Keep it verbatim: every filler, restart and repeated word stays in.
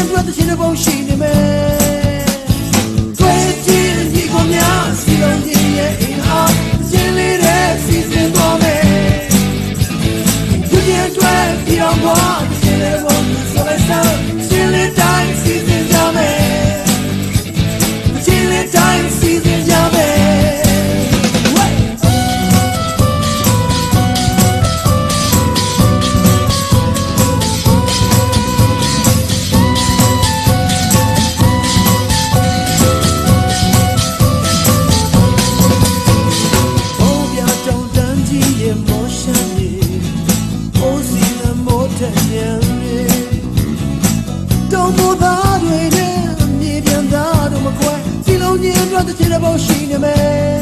အတွက်တစ်ချိန်ပုံရှိနေမယ်တွေ့ကြည့်ဒီကောင်များစီလုံးကြီးရဲ့အင်အားရှင်းလေးတဲ့စီစဉ်သွားမယ်သူရဲ့အတွက်ဒီအောင်ပေါ်ရှင်းလေးပုံဆိုလိုက်စမ်းရှင်းလေးတိုင်းစီစဉ်ကြမယ်ရှင်းလေးတိုင်းစီစဉ်ကြမယ်don't know that way, yeah, maybe I'm not on my way. See, lonely and rather tell about she, man.